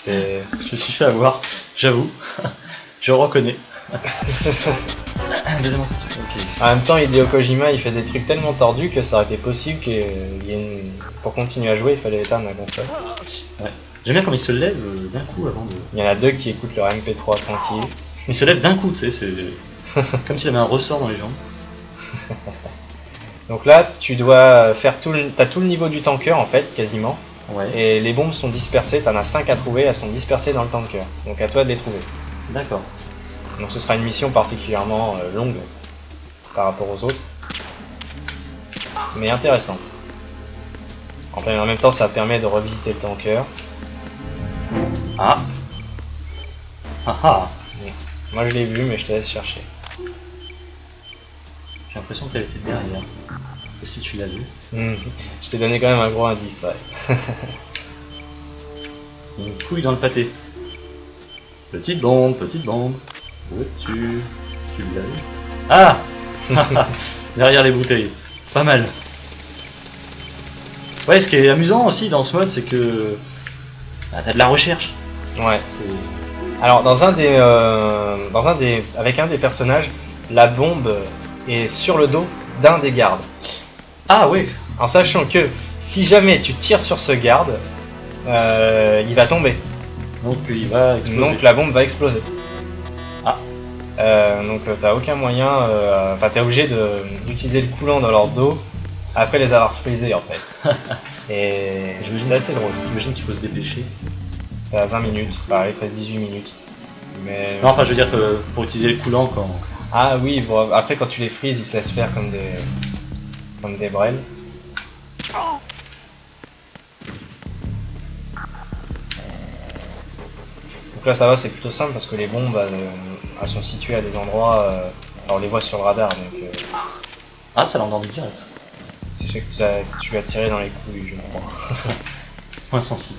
Je me suis fait avoir, j'avoue. Je reconnais. En même temps, Hideo Kojima il fait des trucs tellement tordus que ça aurait été possible qu'il y ait une... Pour continuer à jouer, il fallait éteindre la console. Ouais. J'aime bien comme il se lève d'un coup avant de... Il y en a deux qui écoutent leur MP3 tranquille. Il se lève d'un coup, tu sais, c'est comme s'il avait un ressort dans les jambes. Donc là, tu dois faire t'as tout le niveau du tanker en fait, quasiment. Ouais. Et les bombes sont dispersées, t'en as 5 à trouver, elles sont dispersées dans le tanker. Donc à toi de les trouver. D'accord. Donc ce sera une mission particulièrement longue par rapport aux autres. Mais intéressante. En même temps, ça permet de revisiter le tanker. Ah. Ah ah. Moi je l'ai vu, mais je te laisse chercher. J'ai l'impression qu'elle était derrière. Que si tu l'as vu. Je t'ai donné quand même un gros indice, ouais. Une couille dans le pâté. Petite bombe, petite bombe. Où es-tu? Tu l'as vu? Ah. Derrière les bouteilles. Pas mal. Ouais, ce qui est amusant aussi dans ce mode, c'est que bah, t'as de la recherche. Ouais. Alors avec un des personnages, la bombe est sur le dos d'un des gardes. Ah oui. En sachant que si jamais tu tires sur ce garde, il va tomber. Donc il va exploser. Donc la bombe va exploser. Ah. Donc t'as aucun moyen, enfin t'es obligé d'utiliser le coulant dans leur dos après les avoir frisés en fait. Et c'est assez drôle. J'imagine qu'il faut se dépêcher. T'as 20 minutes, enfin il reste 18 minutes. Mais... Non, enfin je veux dire que pour utiliser le coulant quand... Ah oui, bon, après quand tu les frises, ils se laissent faire comme des brels. Donc là ça va, c'est plutôt simple parce que les bombes elles sont situées à des endroits, on les voit sur le radar donc... Ah, ça l'endormit direct. C'est que tu vas tirer dans les couilles, je crois. Point sensible.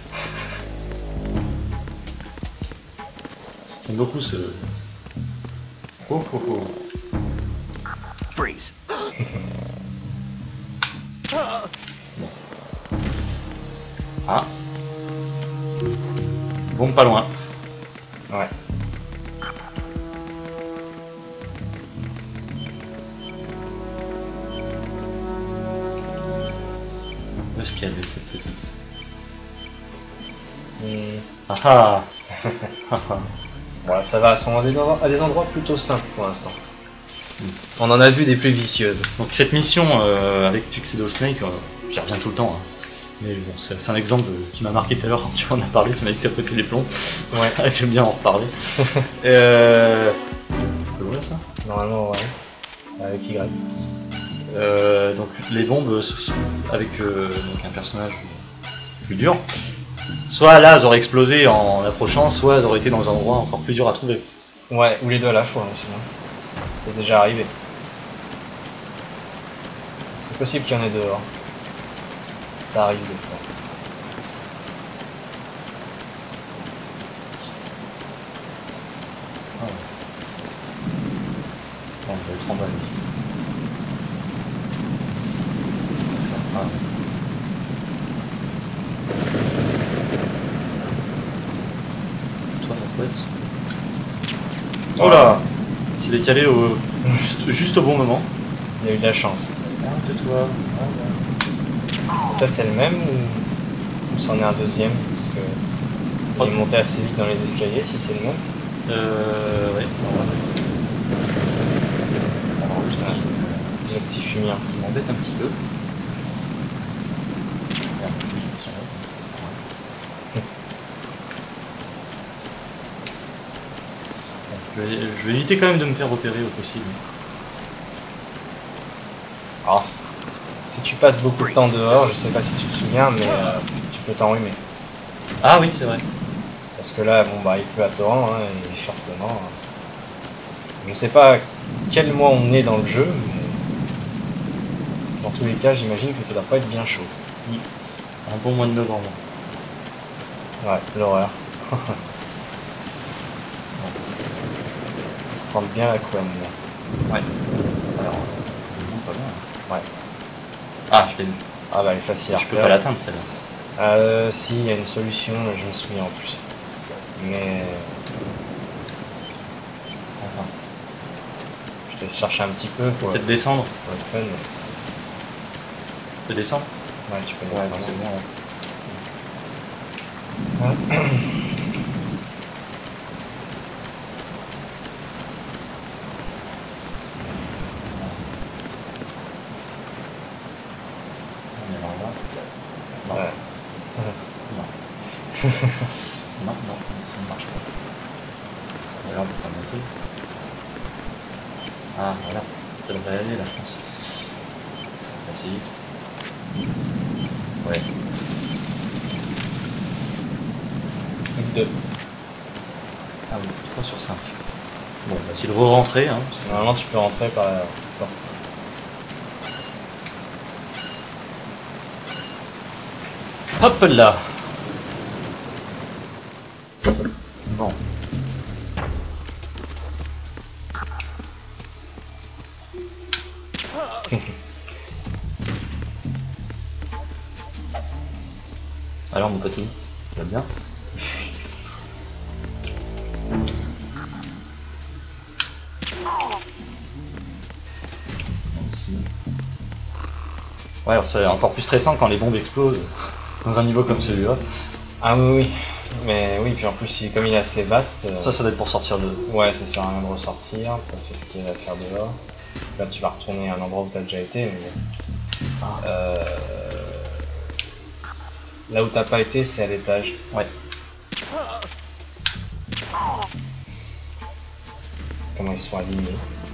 J'aime beaucoup ce... Oh oh oh. Freeze. Ah. Bombe pas loin. Ouais. Où est-ce qu'il y a de cette petite? Ah ah. Voilà, ça va, sont à des endroits plutôt simples pour l'instant. On en a vu des plus vicieuses. Donc cette mission avec Tuxedo Snake, j'y reviens tout le temps. Hein. Mais bon, c'est un exemple qui m'a marqué tout à l'heure quand tu en as parlé, tu m'as dit que t'as pété les plombs. Ouais. J'aime bien en reparler. C'est vrai ça? Normalement, ouais. Avec Y. Donc les bombes avec donc un personnage plus dur. Soit là, elles auraient explosé en approchant, soit elles auraient été dans un endroit encore plus dur à trouver. Ouais, ou les deux à la fois aussi. C'est déjà arrivé. C'est possible qu'il y en ait dehors. Ça arrive des fois. Ah ouais. Bon, je vais être en bas ici. Ah. Toi, ma couette. Oh là! Il est calé juste au bon moment. Il y a eu de la chance. Arrête-toi. Ça c'est le même ou c'en est un deuxième? Parce que il est monté assez vite dans les escaliers si c'est le même. Ouais. Alors, j'ai le petit fumier qui m'embête un petit peu. Je vais éviter quand même de me faire repérer au possible. Alors, si tu passes beaucoup de temps dehors, je sais pas si tu te souviens, mais tu peux t'enrhumer. Ah oui, c'est vrai. Parce que là, bon bah il pleut à torrent, hein, et forcément... Je sais pas quel mois on est dans le jeu, mais... Dans tous les cas, j'imagine que ça doit pas être bien chaud. Oui. Un bon mois de novembre. Ouais, l'horreur. Prendre bien la couenne là. Ouais. Alors, vraiment pas loin. Ouais. Ah, je l'ai vu. Ah bah elle est facile à Je peux refaire. pas l'atteindre celle-là. Si, il y a une solution, je me souviens en plus. Mais... Enfin, je te laisse chercher un petit peu pour peut-être descendre. le fun. Tu peux descendre? Ouais, tu peux Ouais, descendre. c'est bon. On est là. Non. Ouais. Non. Non, non, ça ne marche pas. Et là, on peut pas monter. Ah, voilà. Ça devrait aller là, je pense. Vas-y. Ouais. 2. Ah oui, 3 sur 5. Bon, bah, c'est de re-rentrer, hein. Normalement, tu peux rentrer par la porte. Hop là. Bon. Alors mon petit, tu vas bien? Aussi. Ouais, alors c'est encore plus stressant quand les bombes explosent dans un niveau comme celui-là. Ah oui, oui. Mais oui, puis en plus, comme il est assez vaste... Ça doit être pour sortir de... Ouais, ça sert à rien de ressortir, t'as fait ce qu'il y a à faire dehors. Là, tu vas retourner à un endroit où t'as déjà été, mais bon. Ah. Là où t'as pas été, c'est à l'étage. Ouais. Comment ils sont alignés.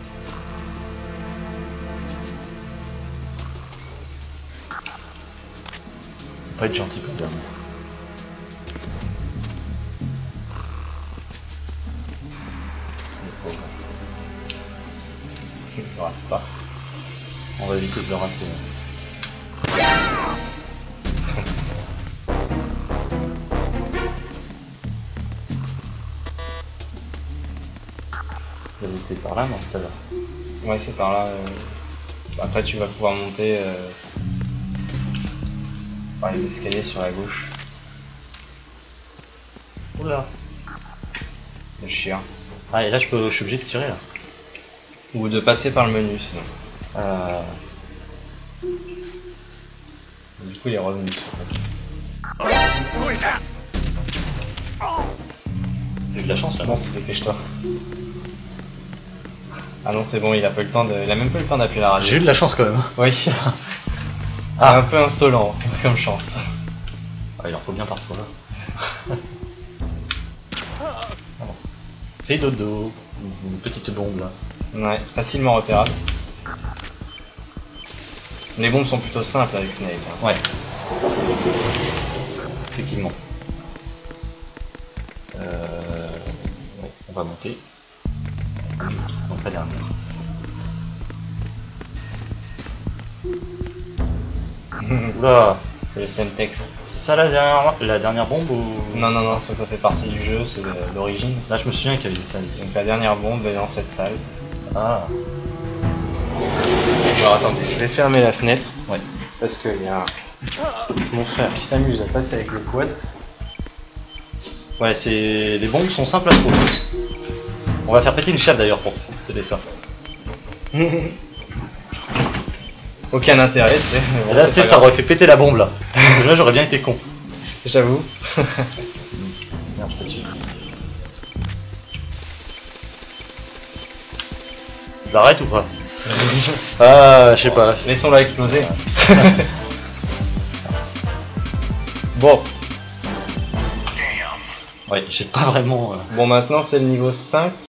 Faut pas être gentil pour dire. Je rate pas. On va éviter de le rater. C'était par là, non, tout à l'heure. Ouais, c'est par là. Après, tu vas pouvoir monter par les escaliers sur la gauche. Oula. Le chien. Ah, et là, je suis obligé de tirer, là. Ou de passer par le menu, sinon. Du coup, il est revenu sur le J'ai eu de la chance, là. Bon, dépêche-toi. Ah non, c'est bon, il a pas eu le temps de... Il a même pas eu le temps d'appuyer la radio. J'ai eu de la chance, quand même. Oui. Ah. Un peu insolent, comme chance. Ah, il en faut bien parfois, là. Fais dodo. Une petite bombe, là. Ouais, facilement repérable. Les bombes sont plutôt simples avec Snake. Hein. Ouais. Effectivement. Ouais, on va monter. Donc la dernière. Oula. C'est le Semtex. C'est ça la dernière bombe ou... Non, non, non, ça fait partie du jeu, c'est l'origine. Là je me souviens qu'il y avait des salles ici. Donc la dernière bombe est dans cette salle. Ah. Alors attendez, je vais fermer la fenêtre. Ouais. Parce qu'il y a mon frère qui s'amuse à passer avec le quad. Ouais, les bombes sont simples à trouver. On va faire péter une chape d'ailleurs pour t'aider ça. Aucun intérêt, tu sais. Et là, tu sais, ça aurait fait péter la bombe là. Là, j'aurais bien été con. J'avoue. Merde, je suis dessus. J'arrête ou pas? Ah, je sais pas. Laissons-la exploser. Bon. Ouais, j'ai pas vraiment... Bon, maintenant c'est le niveau 5.